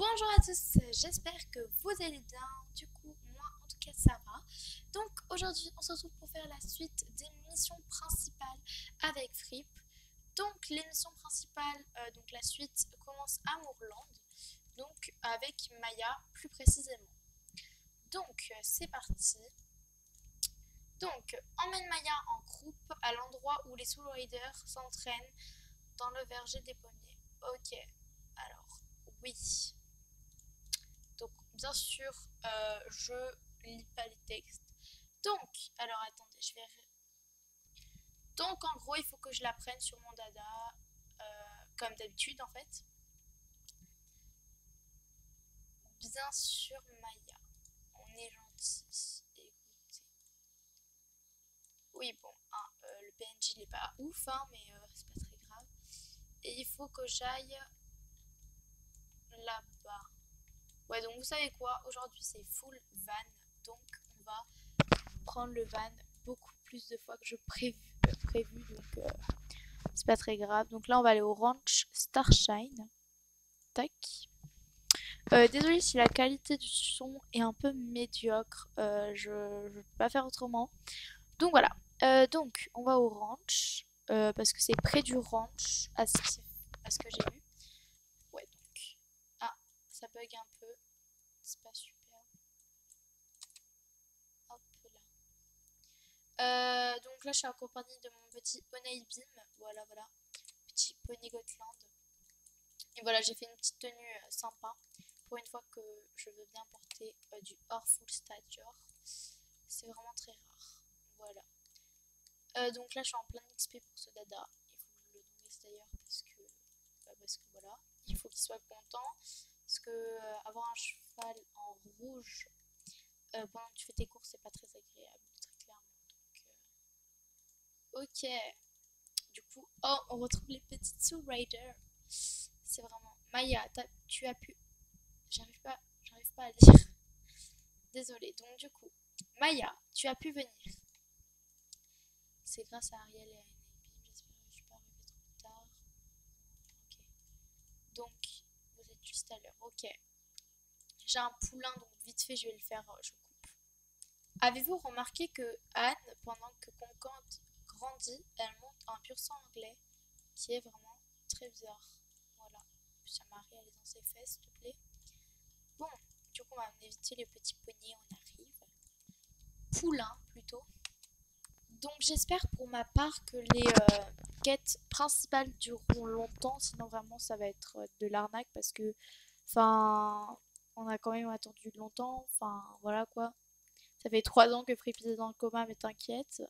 Bonjour à tous, j'espère que vous allez bien. Du coup, moi en tout cas ça va. Donc aujourd'hui, on se retrouve pour faire la suite des missions principales avec Fripp. Donc les missions principales, donc la suite commence à Moorland, donc avec Maya plus précisément. Donc c'est parti. Donc emmène Maya en groupe à l'endroit où les Soul Riders s'entraînent dans le verger des pommiers. Ok, alors oui. Donc, bien sûr, je lis pas les textes. Donc, alors attendez, je vais. Donc, en gros, il faut que je la prenne sur mon dada, comme d'habitude en fait. Bien sûr, Maya, on est gentil. Écoutez. Oui, bon, hein, le PNJ il est pas ouf, hein, mais c'est pas très grave. Et il faut que j'aille là-bas. Ouais, donc vous savez quoi? Aujourd'hui, c'est full van. Donc, on va prendre le van beaucoup plus de fois que je prévu donc c'est pas très grave. Donc là on va aller au ranch Starshine. Tac. Désolée si la qualité du son est un peu médiocre, je peux pas faire autrement. Donc voilà. Donc on va au ranch parce que c'est près du ranch à ce que j'ai vu. Ouais donc. Ah, ça bug un peu. C'est pas super. Hop là. Donc là, je suis accompagnée de mon petit Poney Beam. Voilà, voilà. Petit Poney Gotland. Et voilà, j'ai fait une petite tenue sympa. Pour une fois que je veux bien porter du hors full stature. C'est vraiment très rare. Voilà. Donc là, je suis en plein XP pour ce dada. Il faut que je le nourrisse d'ailleurs parce que voilà. Il faut qu'il soit content. Parce que avoir un cheval en rouge pendant que tu fais tes courses, c'est pas très agréable, très clairement. Donc, ok. Du coup, oh, on retrouve les petites Soul Riders. C'est vraiment. Maya, tu as pu. J'arrive pas à lire. Désolée. Donc, du coup, Maya, tu as pu venir. C'est grâce à Ariel et à Enabim. J'espère que je suis pas arrivée trop tard. Ok. Donc, vous êtes juste à l'heure. Ok. J'ai un poulain, donc vite fait, je vais le faire. Je coupe. Avez-vous remarqué que Anne, pendant que Concorde grandit, elle monte un pur sang anglais qui est vraiment très bizarre. Voilà. Ça m'a réalisé dans ses fesses, s'il te plaît. Bon, du coup, on va éviter les petits poignets, on arrive. Poulain, plutôt. Donc, j'espère pour ma part que les quêtes principales dureront longtemps, sinon vraiment ça va être de l'arnaque parce que, enfin, on a quand même attendu longtemps, enfin, voilà quoi. Ça fait 3 ans que Fripp est dans le coma, mais t'inquiète.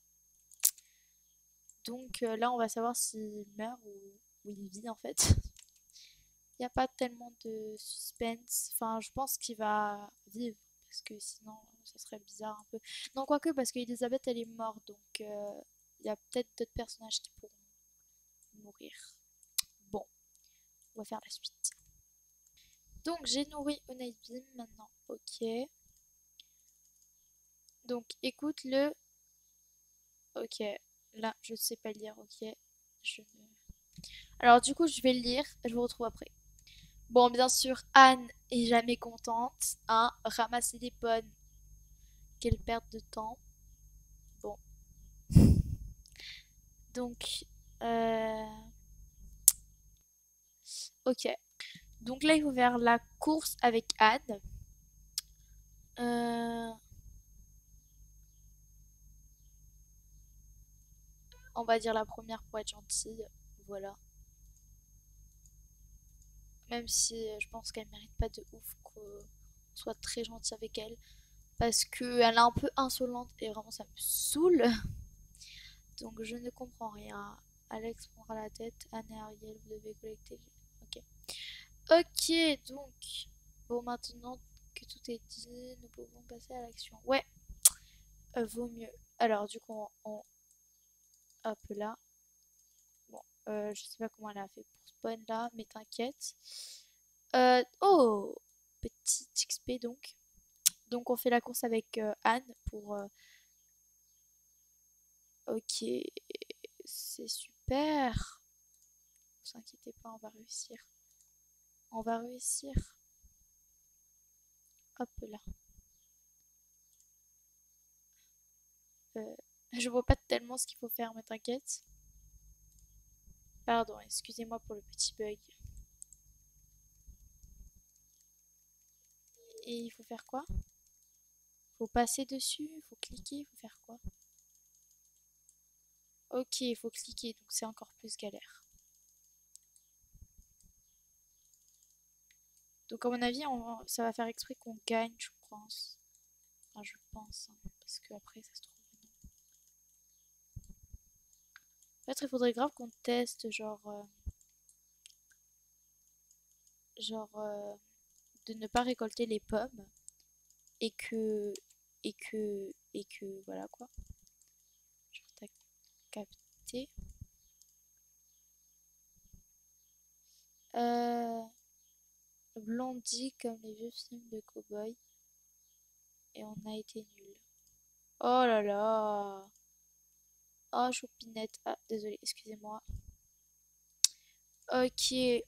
Donc là, on va savoir s'il meurt ou il vit en fait. Il n'y a pas tellement de suspense. Enfin, je pense qu'il va vivre. Parce que sinon, ça serait bizarre un peu. Non, quoique, parce qu'Elisabeth, elle est morte. Donc, il y a peut-être d'autres personnages qui pourront mourir. Bon, on va faire la suite. Donc, j'ai nourri Onaibim maintenant. Ok. Donc, écoute-le. Ok. Là, je sais pas lire. Ok. Je ne... Alors, du coup, je vais le lire. Je vous retrouve après. Bon, bien sûr, Anne est jamais contente, hein. Ramasser des pommes, quelle perte de temps. Bon, donc, ok. Donc là, il faut faire la course avec Anne. Euh, on va dire la première pour être gentille. Voilà. Même si je pense qu'elle mérite pas de ouf qu'on soit très gentil avec elle. Parce qu'elle est un peu insolente et vraiment ça me saoule. Donc je ne comprends rien. Alex prendra la tête. Anne et Ariel, vous devez collecter. Ok. Ok, donc, bon, maintenant que tout est dit, nous pouvons passer à l'action. Ouais, vaut mieux. Alors, du coup, hop là. Bon, je sais pas comment elle a fait pour spawn là, mais t'inquiète. Oh, petit XP donc. Donc, on fait la course avec Anne pour. Ok, c'est super. Ne vous inquiétez pas, on va réussir. On va réussir. Hop là. Je vois pas tellement ce qu'il faut faire, mais t'inquiète. Pardon, excusez-moi pour le petit bug. Et il faut faire quoi? Faut passer dessus, faut cliquer, il faut faire quoi? Ok, il faut cliquer, donc c'est encore plus galère. Donc à mon avis, ça va faire exprès qu'on gagne, je pense. Enfin, je pense, hein, parce que après ça se trouve. Peut-être il faudrait grave qu'on teste, genre de ne pas récolter les pommes et que voilà quoi. Genre t'as capté. Euh, Blondie comme les vieux films de cow-boy et on a été nuls. Oh là là. Oh choupinette. Ah désolé, excusez-moi. Ok,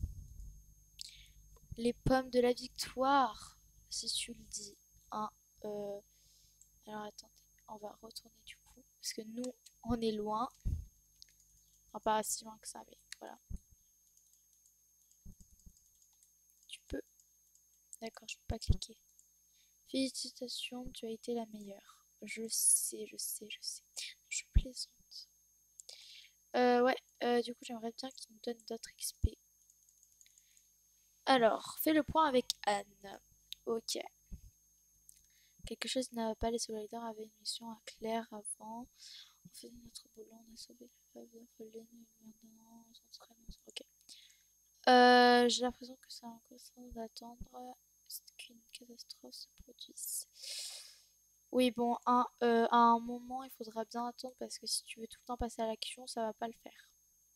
les pommes de la victoire, si tu le dis. Hein, euh, alors attendez, on va retourner du coup. Parce que nous, on est loin. Enfin, pas si loin que ça, mais voilà. Tu peux. D'accord, je peux pas cliquer. Félicitations, tu as été la meilleure. Je sais, je sais, je sais. Je plaisante. Ouais, du coup, j'aimerais bien qu'il nous donne d'autres XP. Alors, fais le point avec Anne. Ok. Quelque chose n'a pas, les Solidars avaient une mission à Claire avant. On fait notre boulot, on a sauvé la veuve d'orpheline, et maintenant on s'entraîne. Ok. J'ai l'impression que c'est encore train d'attendre qu'une catastrophe se produise. Oui, bon, à un moment, il faudra bien attendre parce que si tu veux tout le temps passer à l'action, ça va pas le faire.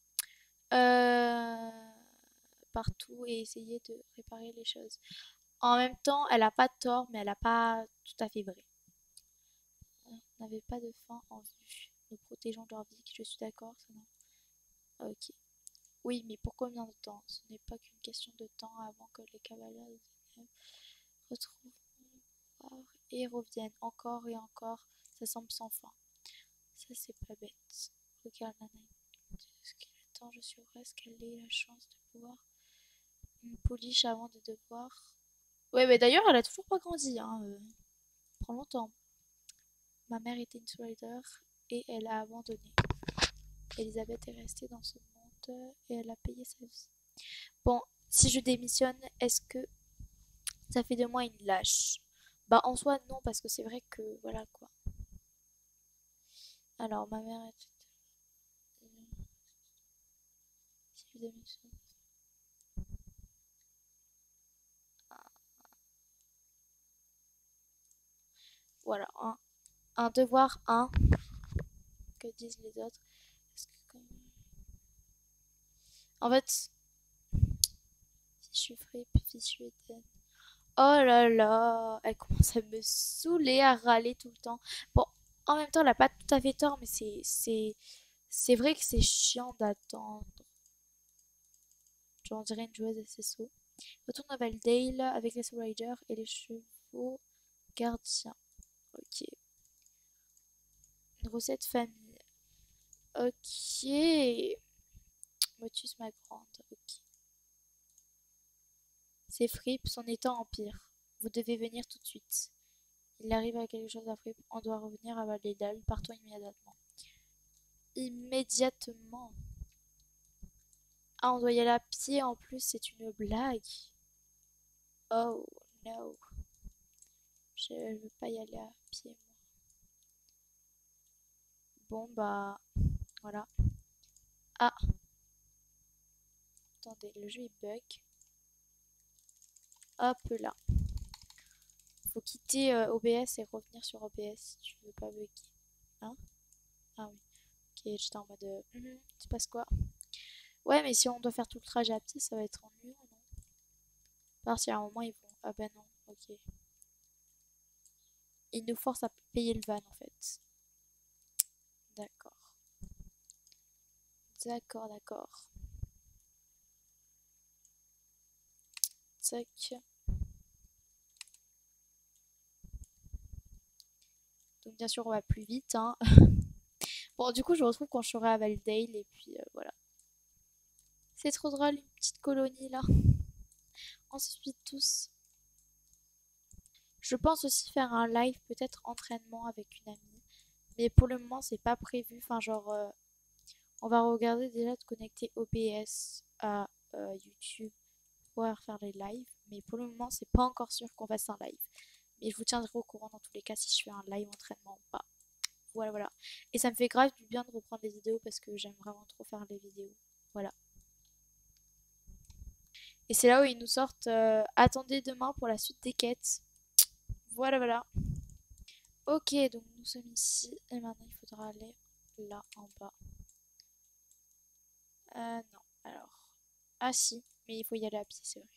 Euh, Partout et essayer de réparer les choses. En même temps, elle a pas tort, mais elle a pas tout à fait vrai. On n'avait pas de fin en vue. Nous protégeons leur vie, je suis d'accord, ça non. Ok. Oui, mais pour combien de temps? Ce n'est pas qu'une question de temps avant que les cavaliers retrouvent et reviennent encore et encore. Ça semble sans fin. Ça, c'est pas bête. Regarde Nana. Ce qu'il attend, je suis heureuse qu'elle ait la chance de pouvoir une pouliche avant de devoir. Ouais, mais d'ailleurs, elle a toujours pas grandi, hein. Prend longtemps. Ma mère était une Slider et elle a abandonné. Elisabeth est restée dans ce monde et elle a payé sa vie. Bon, si je démissionne, est-ce que ça fait de moi une lâche? Bah en soi non parce que c'est vrai que voilà quoi. Alors ma mère est... Si je démissionne... Voilà, un devoir, un. Que disent les autres? Est-ce que comme... En fait, si je suis fripe, si je suis Eden. Oh là là, elle commence à me saouler, à râler tout le temps. Bon, en même temps, elle a pas tout à fait tort, mais c'est vrai que c'est chiant d'attendre. Genre, on dirait une joueuse SSO. Retourne à Valdale avec les Riders et les chevaux gardiens. Ok. Une recette famille. Ok. Motus ma grande. Ok. C'est Fripp, son état empire. Vous devez venir tout de suite. Il arrive à quelque chose à Fripp. On doit revenir à Valdale. Partons immédiatement. Immédiatement. Ah, on doit y aller à pied en plus, c'est une blague. Oh no. Je veux pas y aller à pied, moi. Bon, bah, voilà. Ah, attendez, le jeu il bug. Hop là. Faut quitter OBS et revenir sur OBS si tu veux pas bugger. Hein? Ah oui. Ok, j'étais en mode. Il se passe quoi? Ouais, mais si on doit faire tout le trajet à pied, ça va être ennuyeux, non? Parce qu'à un moment ils vont. Ah bah non, ok. Ils nous forcent à payer le van en fait. D'accord. D'accord, d'accord. Tac. Donc bien sûr, on va plus vite, hein. Bon, du coup, je me retrouve quand je serai à Valdale et puis voilà. C'est trop drôle, une petite colonie là. On se suit tous. Je pense aussi faire un live, peut-être entraînement avec une amie. Mais pour le moment, c'est pas prévu. Enfin, genre, on va regarder déjà de connecter OBS à YouTube pour pouvoir faire les lives. Mais pour le moment, c'est pas encore sûr qu'on fasse un live. Mais je vous tiendrai au courant dans tous les cas si je fais un live entraînement ou pas. Voilà, voilà. Et ça me fait grave du bien de reprendre les vidéos parce que j'aime vraiment trop faire les vidéos. Voilà. Et c'est là où ils nous sortent attendez demain pour la suite des quêtes. Voilà, voilà. Ok, donc nous sommes ici et maintenant il faudra aller là en bas. Non, alors. Ah si, mais il faut y aller à pied, c'est vrai.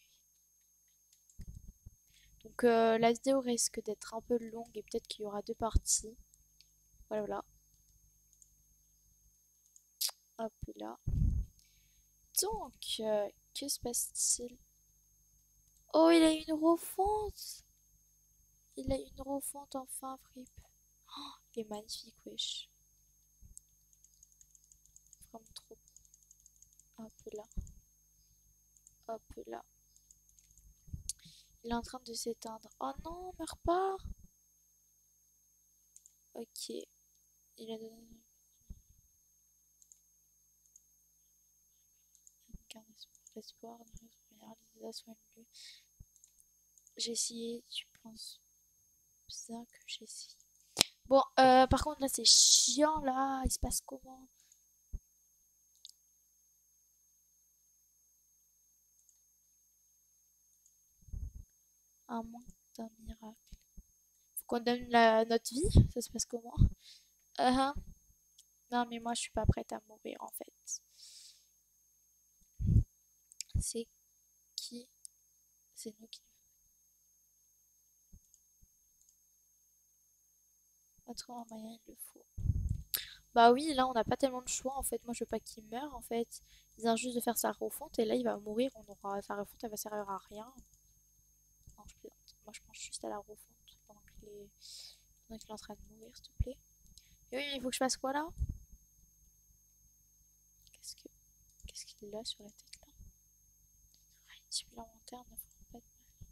Donc la vidéo risque d'être un peu longue et peut-être qu'il y aura deux parties. Voilà, voilà. Hop là. Donc, que se passe-t-il? Oh, il a une refonte! Il a une refonte enfin, Fripp. Oh, il est magnifique, wesh. Vraiment trop. Hop là. Hop là. Il est en train de s'éteindre. Oh non, meurs pas! Ok. Il a donné une incarnation de l'espoir, une réalisation de lui. J'ai essayé, tu penses bien que j'ai essayé. Bon, par contre, là, c'est chiant, là. Il se passe comment? À moins d'un miracle. Faut qu'on donne notre vie? Ça se passe comment? Uh-huh. Non, mais moi, je suis pas prête à mourir, en fait. C'est qui? C'est nous qui... Pas trop un moyen, il le faut. Bah oui, là, on n'a pas tellement de choix, en fait. Moi, je veux pas qu'il meure, en fait. Il vient juste de faire sa refonte, et là, il va mourir. On aura... Sa refonte, elle va servir à rien. Non, je plaisante. Moi, je pense juste à la refonte pendant qu'il est en train de mourir, s'il te plaît. Et oui, mais il faut que je fasse quoi, là? Qu'est-ce que... Qu'est-ce qu'il a sur la tête, là? Supplémentaire ne fera pas de...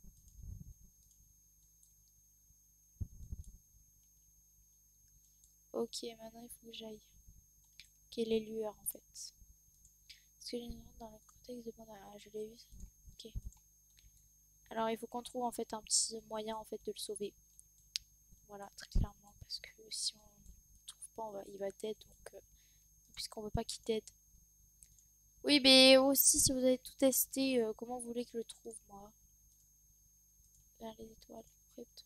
Ok, maintenant, il faut que j'aille. Quelle est lueur, en fait? Est-ce que j'ai une dans le contexte de... Ah, je l'ai vu, ça. Ok. Alors, il faut qu'on trouve, en fait, un petit moyen, en fait, de le sauver. Voilà, très clairement, parce que si on ne trouve pas, il va dead, donc puisqu'on veut pas qu'il dead. Oui, mais aussi si vous avez tout testé, comment vous voulez que je le trouve moi? Vers les étoiles, prête.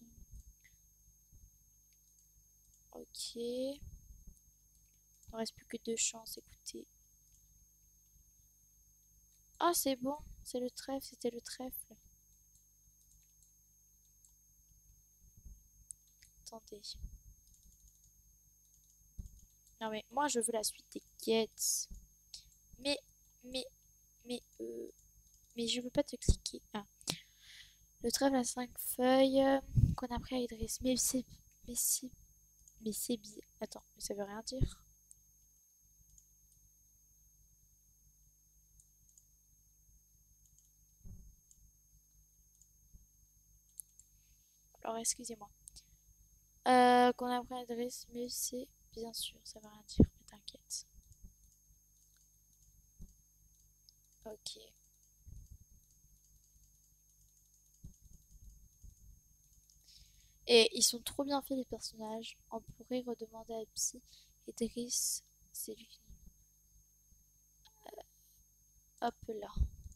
Ok. Il ne reste plus que deux chances, écoutez. Ah, c'est bon, c'est le trèfle, c'était le trèfle. Attendez. Non mais moi je veux la suite des quêtes. Mais, mais, mais, mais je veux pas te cliquer. Ah. Le trèfle à 5 feuilles qu'on a pris à Idriss. Mais c'est, mais c'est bien. Attends, mais ça veut rien dire. Alors excusez-moi. Qu'on a pris à Idriss, mais c'est bien sûr, ça veut rien dire. Mais t'inquiète. Ok. Et ils sont trop bien faits les personnages. On pourrait redemander à Psy. Idriss, c'est lui. Hop là.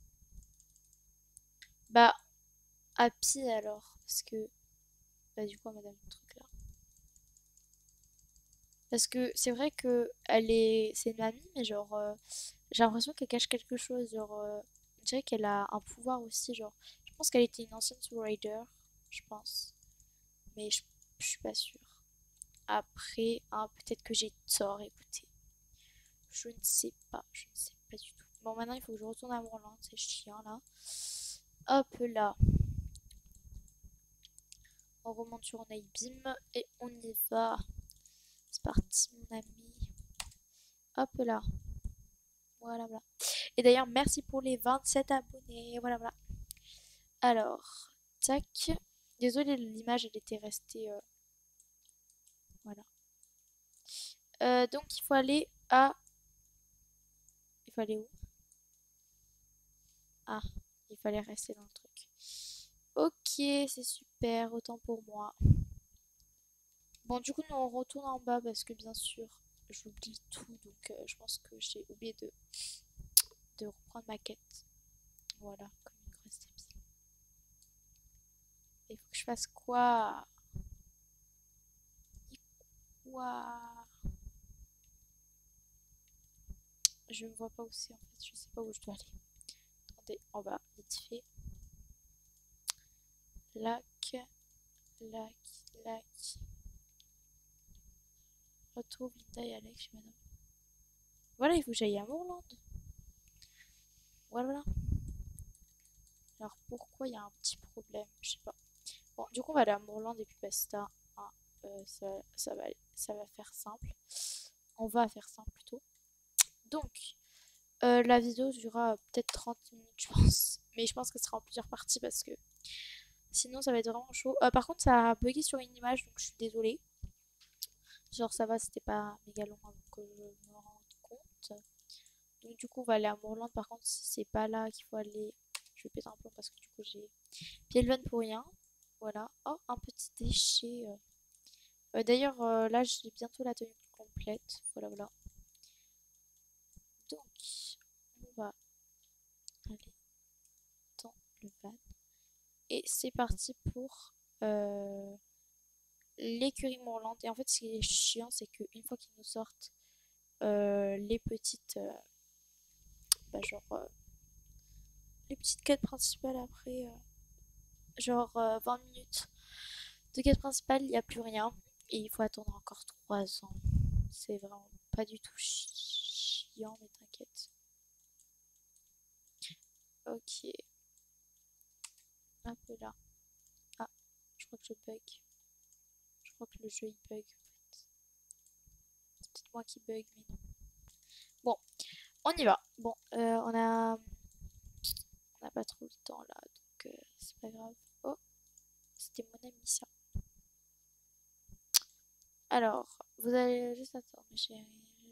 Bah, à Psy alors. Parce que. Bah, du coup, à madame le truc là. Parce que c'est vrai que elle est. C'est une amie, mais genre. J'ai l'impression qu'elle cache quelque chose. Genre. Je dirais qu'elle a un pouvoir aussi. Genre. Je pense qu'elle était une ancienne Soul Rider. Je pense. Mais je suis pas sûre. Après, hein, peut-être que j'ai tort, écoutez. Je ne sais pas. Je ne sais pas du tout. Bon, maintenant, il faut que je retourne à Mourlande. C'est chiant là. Hop là. On remonte sur Bim et on y va. C'est parti, mon ami. Hop là. Voilà, voilà. Et d'ailleurs, merci pour les 27 abonnés. Voilà, voilà. Alors, tac. Désolée, l'image, elle était restée. Voilà. Donc, il faut aller à. Il faut aller où? Ah, il fallait rester dans le truc. Ok, c'est super. Autant pour moi. Bon, du coup, nous on retourne en bas parce que bien sûr, j'oublie tout. Donc, je pense que j'ai oublié de reprendre ma quête. Voilà, comme une grosse débile. Il faut que je fasse quoi? Quoi? Je ne vois pas où c'est en fait. Je sais pas où je dois aller. Attendez, en bas, vite fait. Lac, lac, lac. Retrouve Linda et Alex chez madame. Voilà, il faut que j'aille à Moorland. Voilà, voilà. Alors pourquoi il y a un petit problème? Je sais pas. Bon, du coup, on va aller à Moorland et puis basta. Hein, ça va faire simple. On va faire simple plutôt. Donc, la vidéo durera peut-être 30 minutes, je pense. Mais je pense qu'elle sera en plusieurs parties parce que sinon, ça va être vraiment chaud. Par contre, ça a bugué sur une image, donc je suis désolée. Genre, ça va, c'était pas méga long avant que je me rende compte. Donc, du coup, on va aller à Moorland. Par contre, si c'est pas là qu'il faut aller, je vais péter un plomb parce que du coup, j'ai pied le pour rien. Voilà. Oh, un petit déchet. D'ailleurs, là, j'ai bientôt la tenue complète. Voilà, voilà. Donc, on va aller dans le van. Et c'est parti pour l'écurie Moorland. Et en fait, ce qui est chiant, c'est qu'une fois qu'ils nous sortent les petites. Genre. Les petites quêtes principales après. Genre 20 minutes de quête principale, il n'y a plus rien. Et il faut attendre encore 3 ans. C'est vraiment pas du tout chiant, mais t'inquiète. Ok. Un peu là. Ah, je crois que je bug. Je crois que le jeu il bug en fait. C'est peut-être moi qui bug, mais non. Bon, on y va. Bon, on n'a pas trop le temps là, donc c'est pas grave. Oh, c'était mon ami ça. Alors, vous allez juste attendre, mes chéris.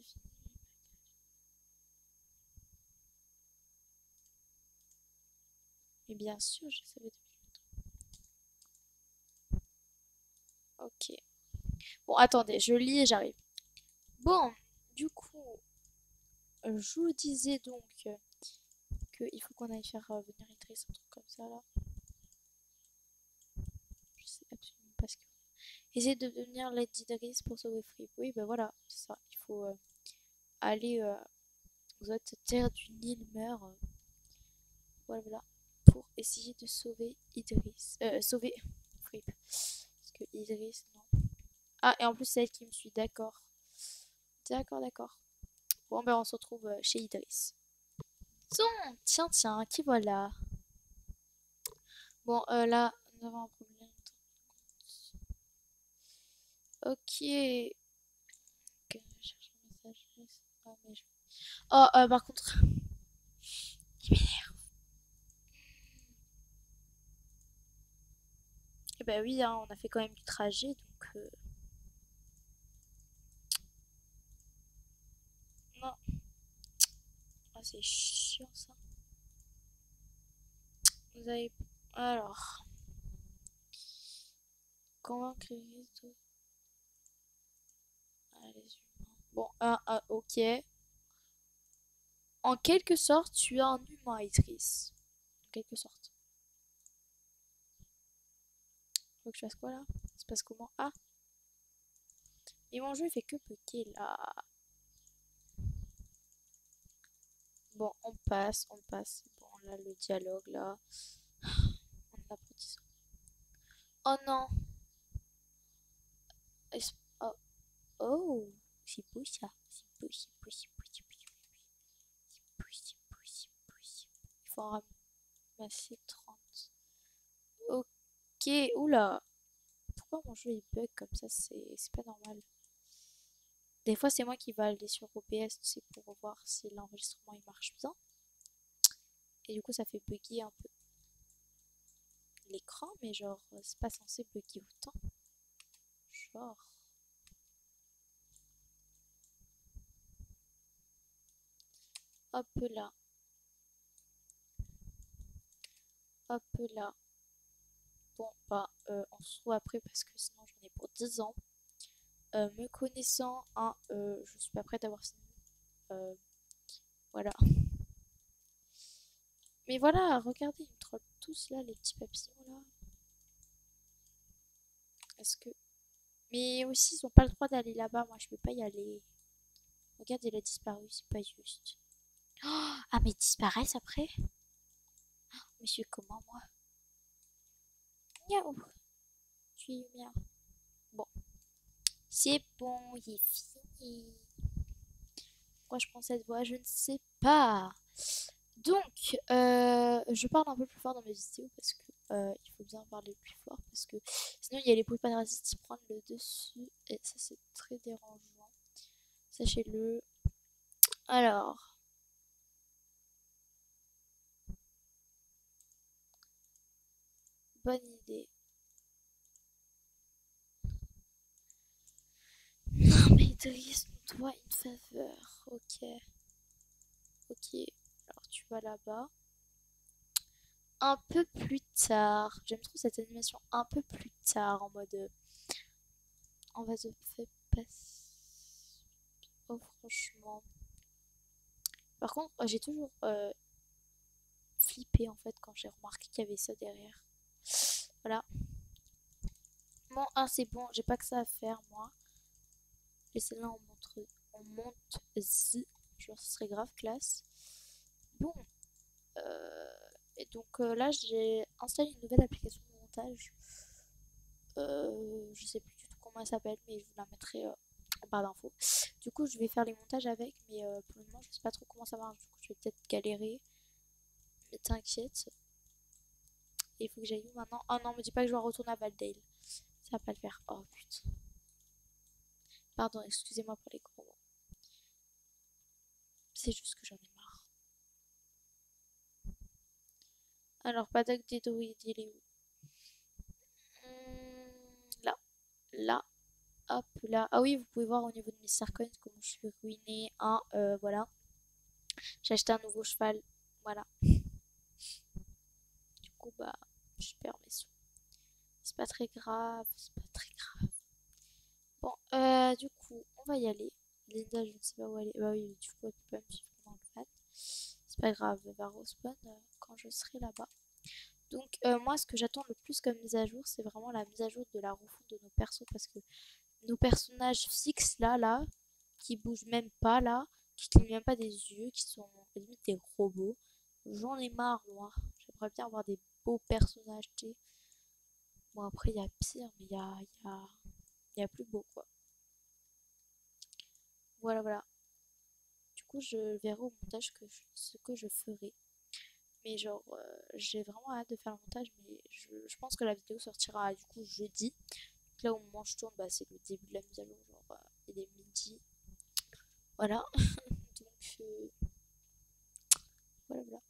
Mais bien sûr, je savais depuis longtemps. Ok. Bon, attendez, je lis et j'arrive. Bon, du coup, je vous disais donc qu'il faut qu'on aille faire venir Idriss, un truc comme ça là. Je sais absolument pas ce que. Essayer de devenir l'aide d'Idriss pour sauver Fripp. Oui, ben voilà, c'est ça. Il faut aller aux autres terres du Nil meurt. Voilà, voilà. Pour essayer de sauver Idriss. Sauver Fripp. Parce que Idriss, non. Ah, et en plus, c'est elle qui me suit, d'accord. D'accord, d'accord. Bon, ben on se retrouve chez Idriss. Tiens, tiens, tiens, qui voilà. Bon, là, nous avons un problème. Ok. Ok, je cherche un message. Ah, mais oh, par contre, il m'énerve. Eh ben oui, hein, on a fait quand même du trajet, donc non. Ah, c'est chiant ça. Vous avez. Alors, convaincre Iris de. Ah, les humains. Bon, ok. En quelque sorte, tu es un humain, Idriss. En quelque sorte. Faut que je fasse quoi là? Ça se passe comment? Ah! Et mon jeu il fait que bugger là. Bon, on passe, on passe. Bon, là, le dialogue là. On apprend. Oh non! Oh, oh! C'est beau ça. C'est beau, c'est beau, c'est beau, c'est beau, c'est beau, c'est beau, c'est beau, c'est beau. Il faut en ramasser 30. Ok, oula! pourquoi mon jeu il bug comme ça, c'est pas normal. Des fois, c'est moi qui vais aller sur OBS, tu sais, pour voir si l'enregistrement il marche bien. Et du coup, ça fait bugger un peu l'écran, mais genre, c'est pas censé bugger autant. Genre. Hop là. Hop là. Bon, bah, on se retrouve après parce que sinon j'en ai pour 10 ans. Me connaissant, hein, je suis pas prête à avoir fini. Euh, voilà. Mais voilà, regardez, ils me trollent tous là, les petits papillons là. Est-ce que. Mais aussi, ils ont pas le droit d'aller là-bas, moi je peux pas y aller. Regarde, il a disparu, c'est pas juste. Oh, ah, mais ils disparaissent après? Monsieur, comment moi? Miaou, tu es bien. Bon, c'est bon, il est fini. Pourquoi je prends cette voix? Je ne sais pas. Donc, je parle un peu plus fort dans mes vidéos parce que il faut bien parler plus fort parce que sinon il y a les bruits parasites qui prennent le dessus et ça c'est très dérangeant. Sachez-le. Alors, bonne idée. Non mais Idriss, on doit une faveur. Ok, ok. Alors tu vas là-bas. Un peu plus tard. J'aime trop cette animation. Un peu plus tard en mode. On va se faire passer. Oh franchement. Par contre, j'ai toujours flippé en fait quand j'ai remarqué qu'il y avait ça derrière. Voilà. Bon, ah c'est bon, j'ai pas que ça à faire moi. Et c'est là on monte Z. Genre ce serait grave classe. Bon. Et donc là j'ai installé une nouvelle application de montage. Je sais plus du tout comment elle s'appelle, mais je vous la mettrai en barre d'infos. Du coup je vais faire les montages avec, mais pour le moment je sais pas trop comment ça marche. Du coup je vais peut-être galérer. Mais t'inquiète. Et il faut que j'aille où maintenant? Oh non, me dis pas que je dois retourner à Valdale. Ça va pas le faire. Oh putain. Pardon, excusez-moi pour les gros mots. C'est juste que j'en ai marre. Alors, Paddock des druides, il est où? Là. Là. Hop, là. Ah oui, vous pouvez voir au niveau de mes Sarcoins comment je suis ruinée. Hein, voilà. J'ai acheté un nouveau cheval. Voilà. Du coup, bah, je perds mes sous. C'est pas très grave. C'est pas très grave. Bon, du coup, on va y aller. Linda, je ne sais pas où elle est. Bah oui, du coup, elle peut pas me suivre dans le van. C'est pas grave, elle va respawn quand je serai là-bas. Donc, moi, ce que j'attends le plus comme mise à jour, c'est vraiment la mise à jour de la refonte de nos persos. Parce que nos personnages fixes, là, qui bougent même pas, là, qui clignent même pas des yeux, qui sont limite des robots. J'en ai marre, moi. J'aimerais bien avoir des beaux personnages, tu sais. Bon, après, il y a pire, mais il y a plus beau, quoi. Voilà, voilà. Du coup, je verrai au montage ce que je ferai. Mais genre, j'ai vraiment hâte de faire le montage, mais je pense que la vidéo sortira du coup jeudi. Donc là, au moment où je tourne, bah, c'est le début de la mise à jour, genre, il est midi. Voilà. Donc, voilà, voilà.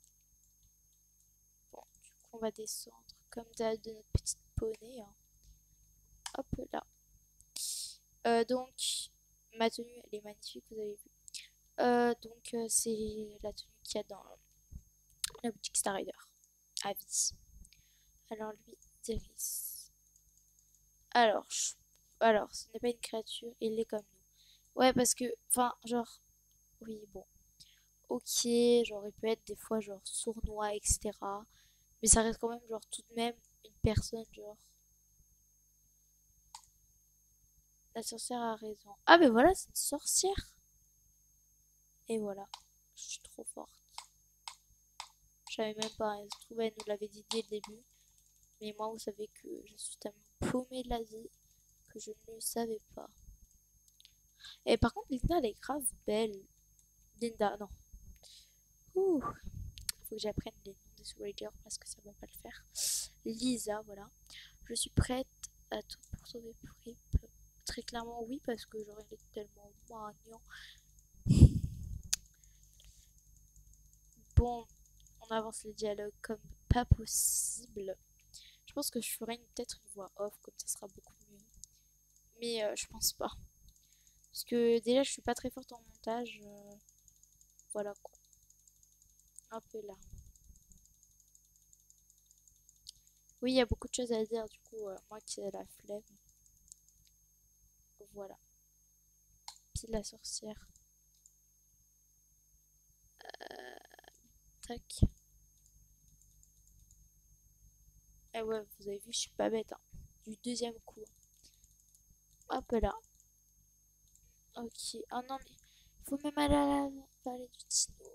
Bon, du coup, on va descendre comme d'hab de notre petite poney. Hein. Hop là. Donc, ma tenue, elle est magnifique, vous avez vu. Donc, c'est la tenue qu'il y a dans la boutique Star Rider. À vie. Alors, lui, Iris. Alors, alors, ce n'est pas une créature, il est comme nous. Ouais, parce que, enfin, genre, oui, bon, ok, genre, il peut être des fois, genre, sournois, etc. Mais ça reste quand même, genre, tout de même une personne, genre. La sorcière a raison. Ah, mais voilà, c'est une sorcière. Et voilà, je suis trop forte. Je savais même pas, elle se trouve, elle nous l'avait dit dès le début. Mais moi, vous savez que je suis tellement paumée de la vie que je ne le savais pas. Et par contre, Linda, elle est grave belle. Linda, non. Ouh, faut que j'apprenne les noms des Soul Raiders parce que ça va pas le faire. Lisa, voilà. Je suis prête à tout pour sauver Prip. Très clairement oui, parce que genre il est tellement mignon. Bon, on avance les dialogues comme pas possible. Je pense que je ferai peut-être une voix off, comme ça sera beaucoup mieux. Mais je pense pas. Parce que déjà je suis pas très forte en montage. Voilà quoi. Un peu là. Oui, il y a beaucoup de choses à dire, du coup, moi qui ai la flemme. Voilà. Puis la sorcière. Tac. Eh ouais, vous avez vu, je suis pas bête, hein. Du deuxième coup. Hop là. Ok. Ah non, mais faut même aller à la vallée du Tino.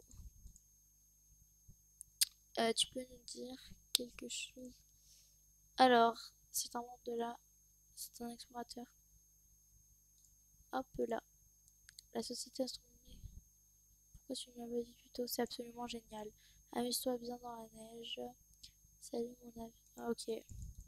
Tu peux nous dire quelque chose? Alors, c'est un monde de là. C'est un explorateur. Hop là. La société astronomique. Pourquoi tu ne m'as pas dit plus tôt? C'est absolument génial. Amuse-toi bien dans la neige. Salut mon ami. Ah, ok.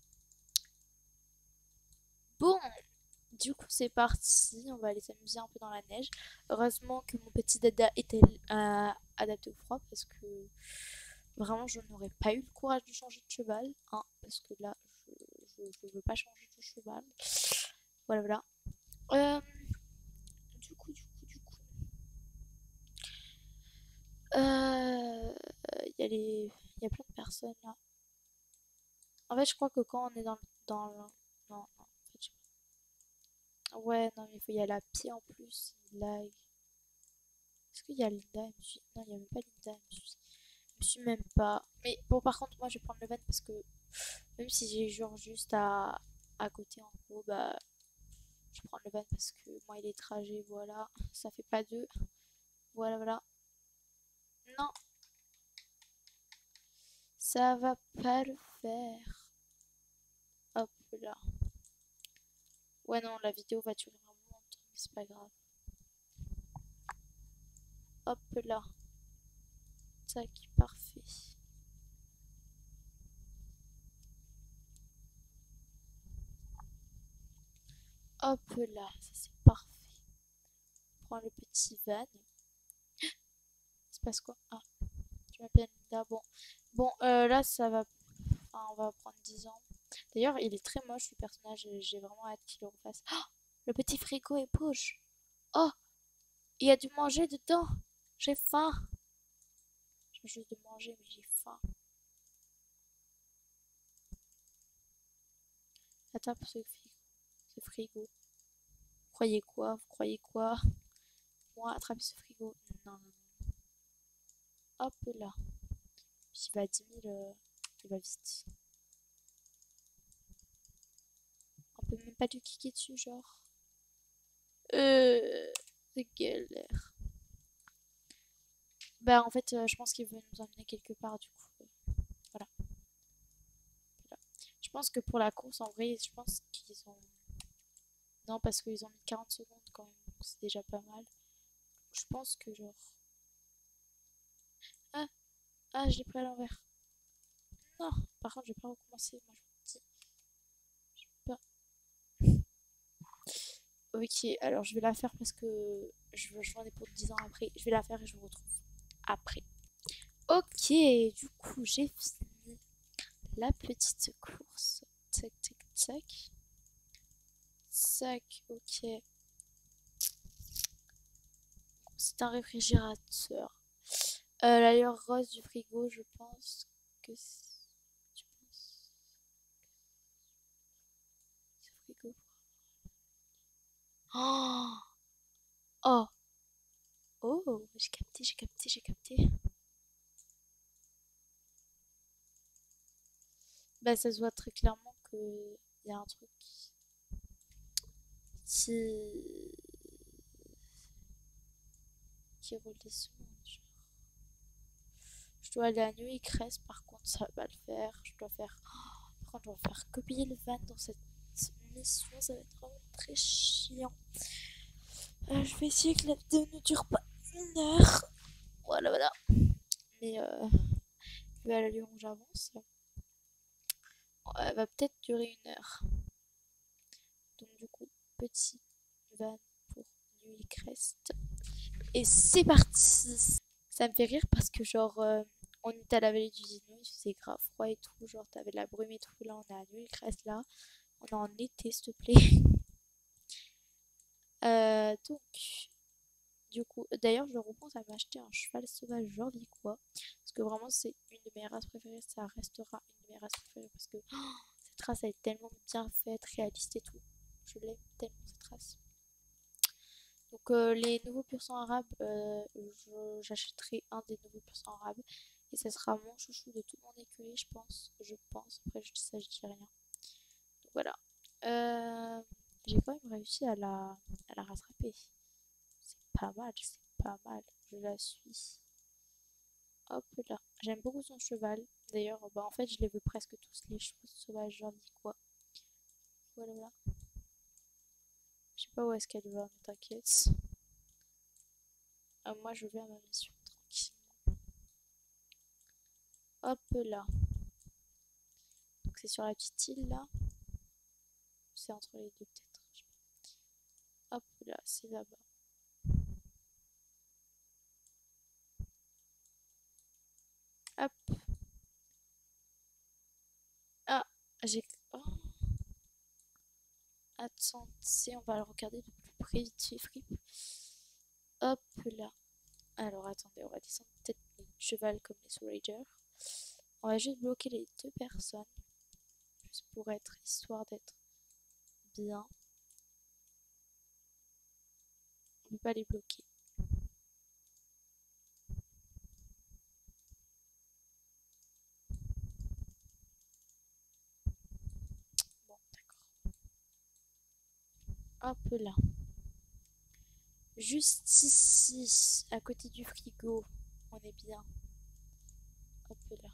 Bon, du coup c'est parti. On va aller s'amuser un peu dans la neige. Heureusement que mon petit dada était adapté au froid parce que vraiment je n'aurais pas eu le courage de changer de cheval. Hein, parce que là, je veux pas changer de cheval. Voilà, voilà. Euh, du coup. Il y a plein de personnes là. En fait, je crois que quand on est non, non, en fait, ouais, non, mais il faut y aller à pied en plus. Lag. Est-ce qu'il y a Linda? Non, il n'y a même pas Linda. Je me suis même pas. Mais bon, par contre, moi, je vais prendre le van parce que même si j'ai genre juste à côté en gros, bah, je prends le van parce que moi, il est trajet, voilà. Ça fait pas deux. Voilà, voilà. Non, ça va pas le faire. Hop là. Ouais, non, la vidéo va durer un moment, mais c'est pas grave. Hop là. Tac, parfait. Hop là, ça c'est parfait. On prend le petit van. Il se passe quoi? Ah, tu m'appelles Linda. Bon, bon là ça va. Enfin, on va prendre 10 ans. D'ailleurs, il est très moche ce personnage. J'ai vraiment hâte qu'il le refasse. Oh, le petit frigo est poche. Oh, il y a du manger dedans. J'ai faim. J'ai juste de manger, mais j'ai faim. Attends, pour ce frigo. Vous croyez quoi? Vous croyez quoi? Moi, attraper ce frigo. Non, non, non. Hop là. Puis il va à 10 000, il va vite. On peut même pas lui cliquer dessus, genre. C'est galère. Bah, en fait, je pense qu'il veut nous emmener quelque part, du coup. Voilà. Voilà. Je pense que pour la course, en vrai, je pense qu'ils ont. Non, parce qu'ils ont mis 40 secondes quand même, donc c'est déjà pas mal. Je pense que, genre. Ah, ah, je l'ai pris à l'envers. Non, par contre, je vais pas recommencer. Moi, je me dis. Je vais pas. Ok, alors je vais la faire parce que j'en ai pour 10 ans après. Je vais la faire et je vous retrouve après. Ok, du coup, j'ai fini la petite course. Tac, tac, tac. Tac, ok. C'est un réfrigérateur. La lueur rose du frigo, je pense que c'est... Tu penses ce frigo? Oh! Oh! Oh! J'ai capté, j'ai capté, j'ai capté. Bah, ça se voit très clairement que il y a un truc qui... qui relie ce monde. Je dois aller à Nuit Cresse, par contre, ça va pas le faire. Je dois faire... Par contre, je dois faire copier le van dans cette mission. Ça va être vraiment très chiant. Je vais essayer que la vidéo ne dure pas 1 heure. Voilà, voilà. Mais vu à l'allure où j'avance, elle va peut-être durer 1 heure. petit van pour Nuit Crest. Et c'est parti! Ça me fait rire parce que genre on était à la vallée du Dino, il faisait grave froid et tout, genre t'avais de la brume et tout, là on est à Nuit Crest là, on est en été s'il te plaît. Donc du coup, d'ailleurs je repense à m'acheter un cheval sauvage quoi parce que vraiment c'est une de mes races préférées, ça restera une de mes races préférées parce que cette race elle est tellement bien faite, réaliste et tout, je l'aime tellement cette race. Donc les nouveaux pur sang arabes, j'achèterai un des nouveaux pur sang arabes et ça sera mon chouchou de tout mon écurie, je pense. Après je dis ça, je dis rien. Donc voilà. J'ai quand même réussi à la rattraper. C'est pas mal, c'est pas mal. Je la suis. Hop là. J'aime beaucoup son cheval. D'ailleurs, bah, en fait, je les veux presque tous les chevaux sauvages, j'en dis quoi. Voilà, voilà. Je sais pas où est-ce qu'elle va, mais t'inquiète. Moi, je vais à ma mission tranquillement. Hop là. Donc c'est sur la petite île là. C'est entre les deux peut-être. Hop là, c'est là-bas. Hop. Ah, j'ai... Oh. Attendez, on va le regarder de plus près vite fait, fripe. Hop là. Alors attendez, on va descendre peut-être le cheval comme les Soul Rangers. On va juste bloquer les deux personnes. Juste pour être, histoire d'être bien. On peut pas les bloquer. Bon, d'accord. Hop là. Juste ici, à côté du frigo. On est bien. Hop là.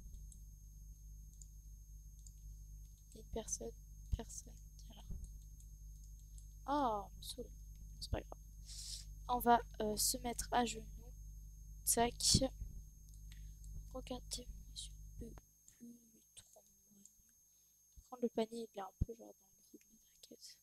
Il y a une personne. Personne. Tiens là. Oh, me saoule. C'est pas grave. On va se mettre à genoux. Tac. Regardez-moi ce bébé, trop mignon. Prendre le panier, il est un peu genre dans le vide, mais t'inquiète.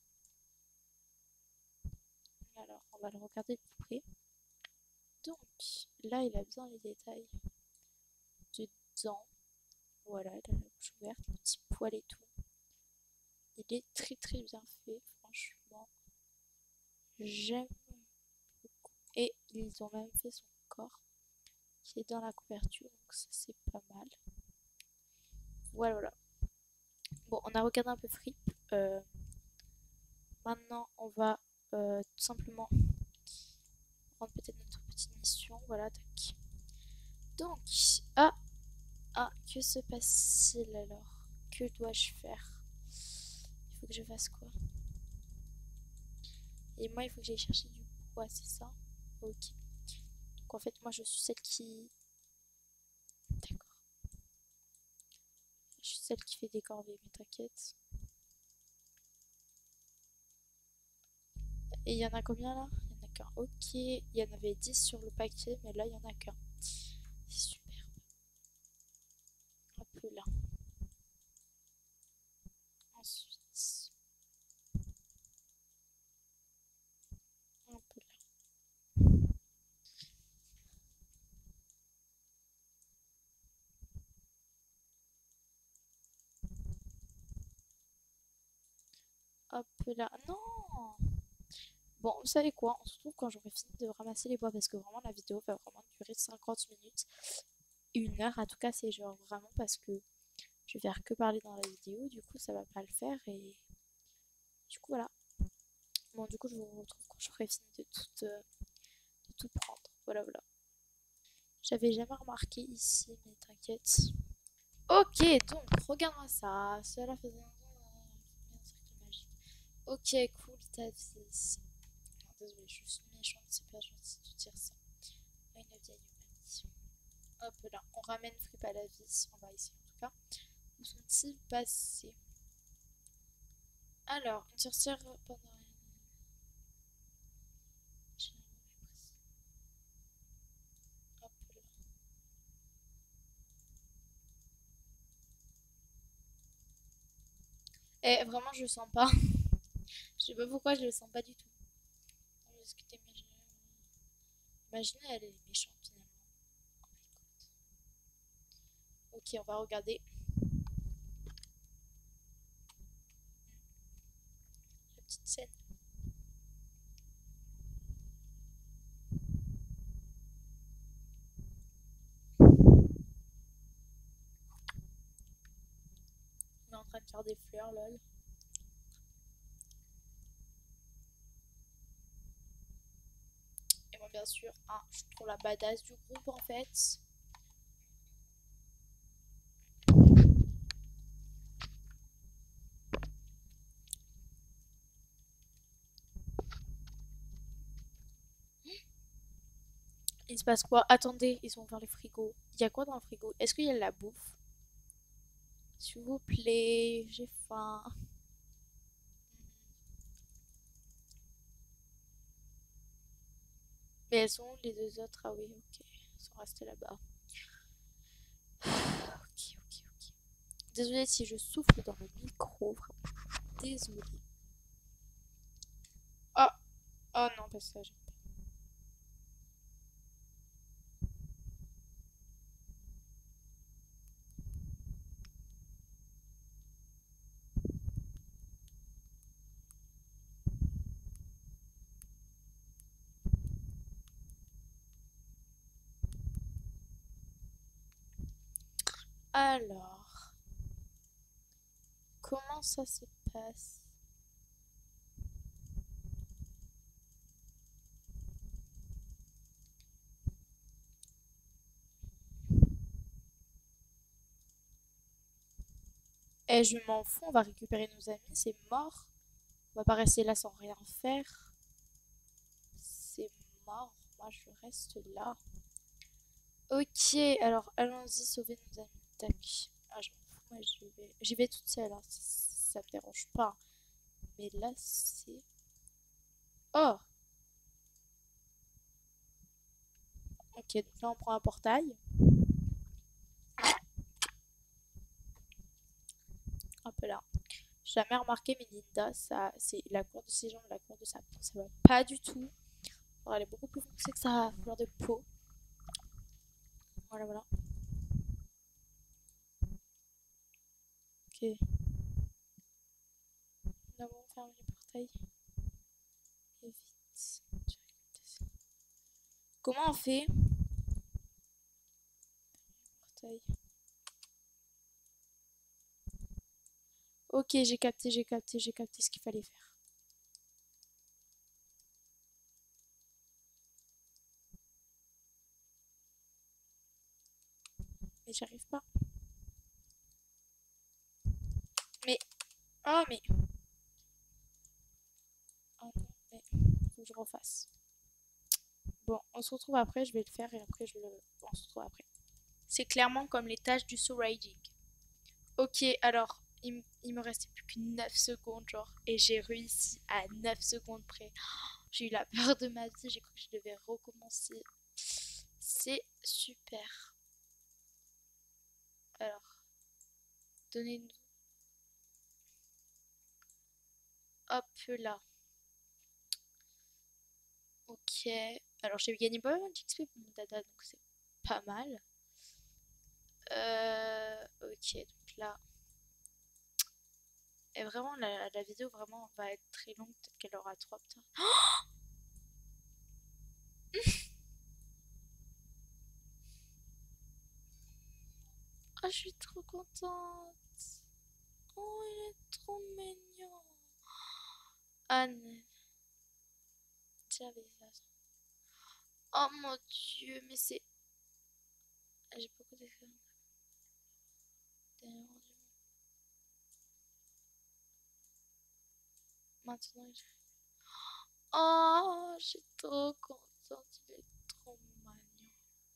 Alors, on va le regarder de plus près. Donc, là, il a bien les détails dedans. Voilà, il a la bouche ouverte, le petit poil et tout. Il est très très bien fait, franchement. J'aime beaucoup. Et ils ont même fait son corps qui est dans la couverture, donc ça c'est pas mal. Voilà, voilà. Bon, on a regardé un peu Fripp. Maintenant, on va tout simplement prendre peut-être notre petite mission. Voilà, tac. Donc, que se passe-t-il alors? Que dois-je faire? Il faut que je fasse quoi? Et moi, il faut que j'aille chercher du bois, c'est ça? Ok. Donc en fait, moi, je suis celle qui... D'accord. Je suis celle qui fait des corvées, mais t'inquiète. Et il y en a combien là? Il y en a qu'un. Ok. Il y en avait 10 sur le paquet, mais là, il y en a qu'un. C'est super. Un peu là. Ensuite, un peu là. Hop là. Non! Bon, vous savez quoi? On se retrouve quand j'aurai fini de ramasser les bois parce que vraiment la vidéo va vraiment durer 50 minutes. 1 heure à tout cas, c'est genre vraiment parce que je vais faire que parler dans la vidéo. Du coup, ça va pas le faire et du coup, voilà. Bon, du coup, je vous retrouve quand j'aurai fini de tout prendre. Voilà, voilà. J'avais jamais remarqué ici, mais t'inquiète. Ok, donc, regarde-moi ça. Cela faisait un cercle magique. Ok, cool, ta vie. Non, désolé, je suis méchante, c'est pas gentil de dire ça. Une vieille humanité. Hop là, on ramène Fripp à la vie. On va essayer en tout cas. Où sont-ils passés? Alors, une sorcière pendant... Hop là. Et vraiment, je sens pas. Je sais pas pourquoi je le sens pas du tout. Est-ce que t'imagines? Imaginez, elle est méchante finalement. Oh my god. Ok, on va regarder la petite scène. On est en train de faire des fleurs, lol. Et moi, bien sûr, je suis trop la badass du groupe en fait. Il se passe quoi? Attendez, ils ont ouvert le frigo. Il y a quoi dans le frigo? Est-ce qu'il y a de la bouffe? S'il vous plaît, j'ai faim. Mais elles sont où, les deux autres? Ah oui, ok. Elles sont restées là-bas. Ok, ok, ok. Désolée si je souffle dans le micro, vraiment. Désolée. Oh, oh non, pas ça. Alors, comment ça se passe? Eh, je m'en fous, on va récupérer nos amis, c'est mort. On va pas rester là sans rien faire. C'est mort, moi je reste là. Ok, alors allons-y sauver nos amis. Tac. Ah, je m'en fous, moi j'y vais toute seule, hein, ça me dérange pas. Mais là, c'est... Oh! Ok, donc là on prend un portail. Un peu là. J'ai jamais remarqué, mais Linda, ça, c'est la couleur de ses jambes, la couleur de sa peau, ça va pas du tout. Alors, elle est beaucoup plus foncée que sa couleur de peau. Voilà, voilà. Ok. Nous avons fermé le portail. Et vite. Comment on fait? Portail. Ok, j'ai capté ce qu'il fallait faire. Mais j'y arrive pas. Mais, oh, mais, oh non, mais, faut que je refasse. Bon, on se retrouve après, je vais le faire et après on se retrouve après. C'est clairement comme les tâches du So Riding. Ok, alors, il me restait plus que 9 secondes, genre, et j'ai réussi à 9 secondes près. J'ai eu la peur de ma vie, j'ai cru que je devais recommencer. C'est super. Alors, donnez-nous. Hop là. Ok. Alors, j'ai gagné pas mal d'XP pour mon dada, donc c'est pas mal. Ok, donc là. Et vraiment, la vidéo vraiment va être très longue. Peut-être qu'elle aura 3 putain. Oh, je suis trop contente. Oh, il est trop mignon. Anne, j'avais ça. Oh mon dieu, mais c'est. J'ai beaucoup d'expérience. Maintenant, oh, je suis trop contente. Il est trop mignon.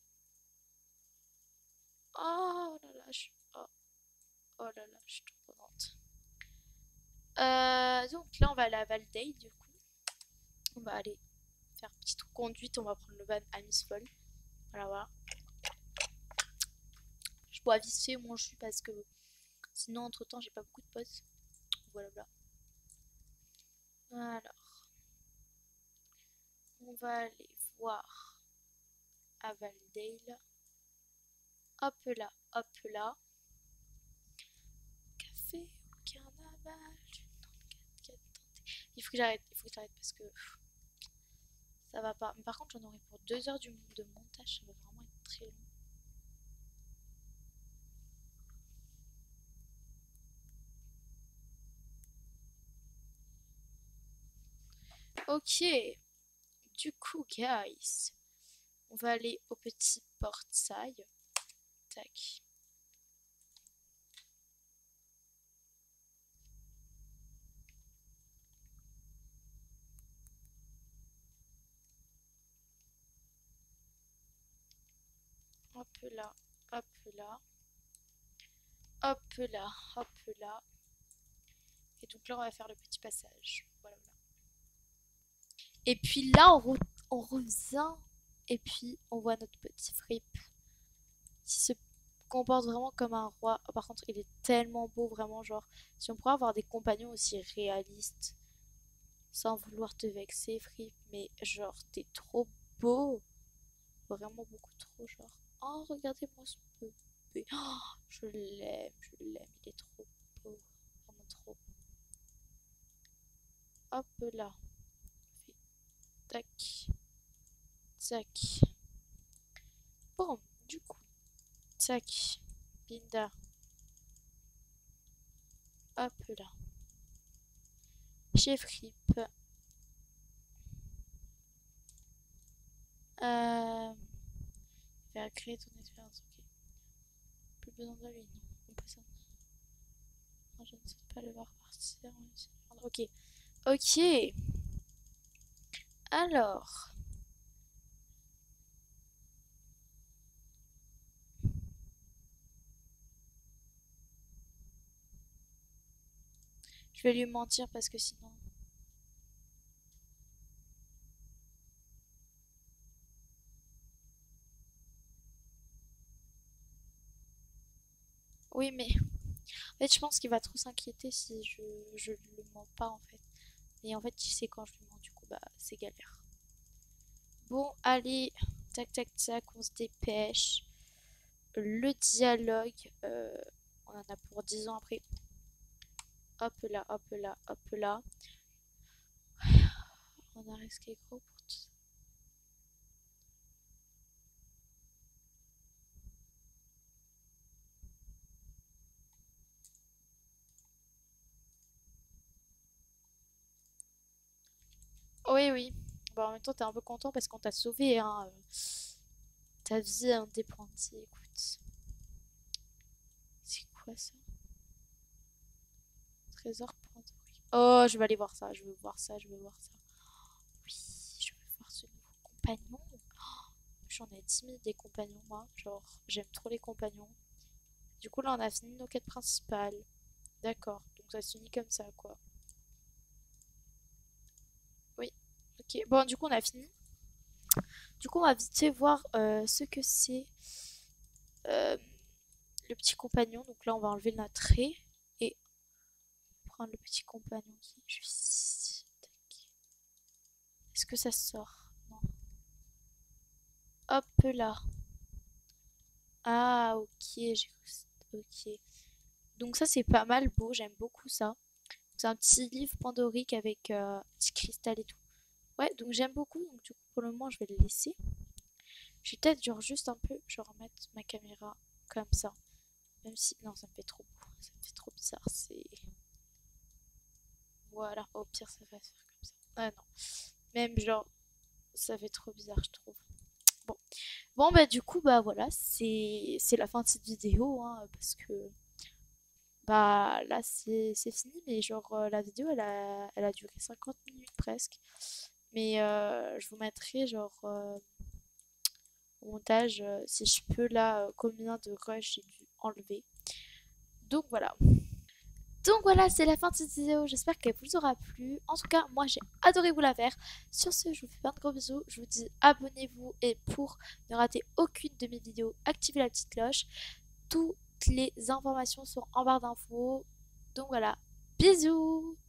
Oh là là, oh là là, je suis trop contente. Donc là, on va aller à Valday, du coup. On va aller faire une petite conduite. On va prendre le van à Miss Fall. Voilà, voilà. Je bois vite fait mon jus parce que sinon, entre temps, j'ai pas beaucoup de pauses. Voilà, voilà. Alors, on va aller voir à Valdale. Hop là, hop là. Café au carnaval. Il faut que j'arrête, parce que ça va pas. Mais par contre, j'en aurai pour 2 heures de montage, ça va vraiment être très long. Ok, du coup, guys, on va aller au petit portail. Tac. Hop là, hop là, hop là, hop là. Et donc là, on va faire le petit passage. Voilà, voilà. Et puis là, on revient. Et puis, on voit notre petit Fripp qui se comporte vraiment comme un roi. Oh, par contre, il est tellement beau, vraiment. Genre, si on pourrait avoir des compagnons aussi réalistes, sans vouloir te vexer, Fripp, mais genre, t'es trop beau. Vraiment beaucoup trop, genre. Oh, regardez-moi ce bébé. Oh, je l'aime, il est trop beau. Vraiment trop. Hop là. Tac, tac. Bon, du coup, tac, Linda. Hop là. Chez Fripp. Faire créer ton expérience, ok. Plus besoin de lui, non. On peut ça. Non, je ne souhaite pas le voir partir. Ok. Ok. Alors. Je vais lui mentir parce que sinon. Oui, mais. En fait, je pense qu'il va trop s'inquiéter si je le mens pas, en fait. Et en fait, tu sais, quand je lui mens, du coup, bah, c'est galère. Bon, allez. Tac, tac, tac, on se dépêche. Le dialogue. On en a pour 10 ans après. Hop là, hop là, hop là. On a risqué gros pour tout ça. Oui, oui. Bon, en même temps, t'es un peu content parce qu'on t'a sauvé, hein. Ta vie en dépendait, écoute. C'est quoi ça? Trésor Pandorique. Oh, je vais aller voir ça, je veux voir ça, je veux voir ça. Oui, je veux voir ce nouveau compagnon. J'en ai 10 000 des compagnons, moi. Genre, j'aime trop les compagnons. Du coup, là, on a fini nos quêtes principales. D'accord, donc ça se finit comme ça, quoi. Oui, ok. Bon, du coup, on a fini. Du coup, on va vite fait voir ce que c'est euh, le petit compagnon. Donc là, on va enlever notre trait et prendre le petit compagnon qui est juste ici. Tac. Est-ce que ça sort? Non. Hop là. Ah, ok, ok. Donc ça, c'est pas mal beau, j'aime beaucoup ça. C'est un petit livre pandorique avec petit cristal et tout. Ouais, donc j'aime beaucoup. Donc du coup, pour le moment, je vais le laisser. Je vais peut-être genre juste un peu, je vais remettre ma caméra comme ça. Même si, non, ça me fait trop beau. Ça me fait trop bizarre. C'est... Voilà, au pire, ça va se faire comme ça. Ah non. Même genre, ça fait trop bizarre, je trouve. Bon. Bon, bah du coup, bah voilà, c'est la fin de cette vidéo, hein, parce que bah là, c'est fini, mais genre, la vidéo, elle a duré 50 minutes presque. Mais je vous mettrai genre au montage, si je peux, là, combien de rush j'ai dû enlever. Donc voilà. Donc voilà, c'est la fin de cette vidéo. J'espère qu'elle vous aura plu. En tout cas, moi j'ai adoré vous la faire. Sur ce, je vous fais plein de gros bisous. Je vous dis abonnez-vous et pour ne rater aucune de mes vidéos, activez la petite cloche. Toutes les informations sont en barre d'infos. Donc voilà, bisous!